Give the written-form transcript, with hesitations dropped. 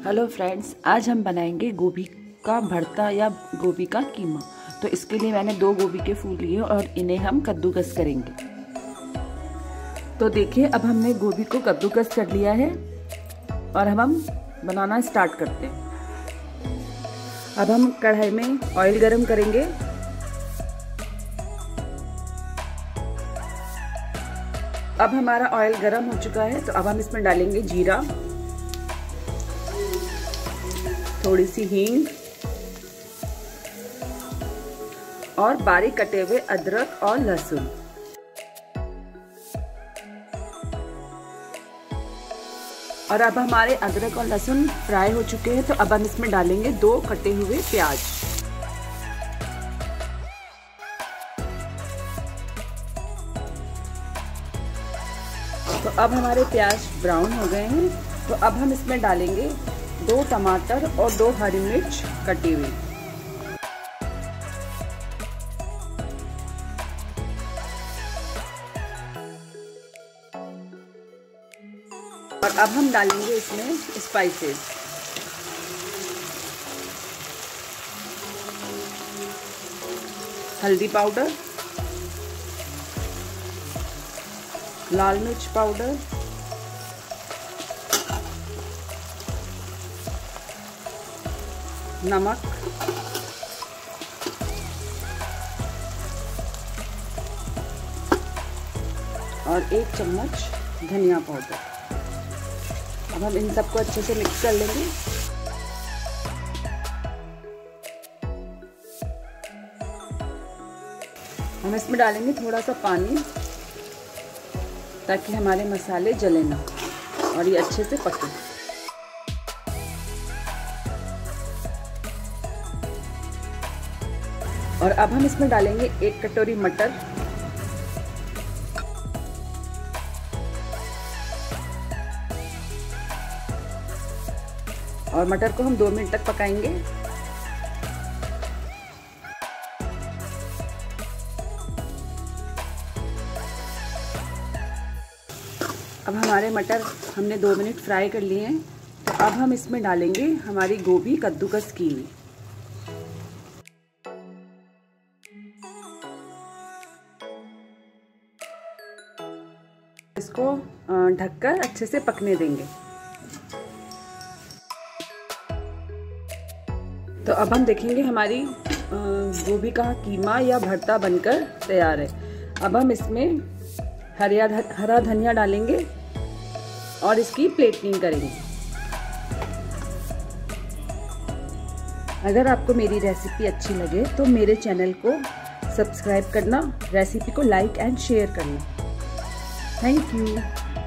Hello friends, आज हम बनाएंगे गोभी का भरता या गोभी का कीमा। तो इसके लिए मैंने 2 गोभी के फूल लिए और इन्हें हम कद्दूकस करेंगे। तो देखिए, अब हमने गोभी को कद्दूकस कर लिया है और अब हम बनाना स्टार्ट करते हैं। अब हम कढ़ाई में ऑयल गरम करेंगे। अब हमारा ऑयल गरम हो चुका है, तो अब हम इसमें डालेंगे जीरा, थोड़ी सी हींग और बारीक कटे हुए अदरक और लहसुन। और अब हमारे अदरक और लहसुन फ्राई हो चुके हैं, तो अब हम इसमें डालेंगे 2 कटे हुए प्याज। तो अब हमारे प्याज ब्राउन हो गए हैं, तो अब हम इसमें डालेंगे 2 टमाटर और 2 हरी मिर्च कटी हुई। और अब हम डालेंगे इसमें स्पाइसेस। हल्दी पाउडर, लाल मिर्च पाउडर, नमक और 1 चम्मच धनिया पाउडर। अब हम इन सबको अच्छे से मिक्स कर लेंगे। हम इसमें डालेंगे थोड़ा सा पानी ताकि हमारे मसाले जले ना और ये अच्छे से पके। और अब हम इसमें डालेंगे 1 कटोरी मटर, और मटर को हम 2 मिनट तक पकाएंगे। अब हमारे मटर हमने 2 मिनट फ्राई कर लिए हैं, तो अब हम इसमें डालेंगे हमारी गोभी कद्दूकस की हुई। इसको ढककर अच्छे से पकने देंगे। तो अब हम देखेंगे हमारी गोभी का कीमा या भरता बनकर तैयार है। अब हम इसमें हरा धनिया डालेंगे और इसकी प्लेटिंग करेंगे। अगर आपको मेरी रेसिपी अच्छी लगे तो मेरे चैनल को सब्सक्राइब करना, रेसिपी को लाइक एंड शेयर करना। Thank you.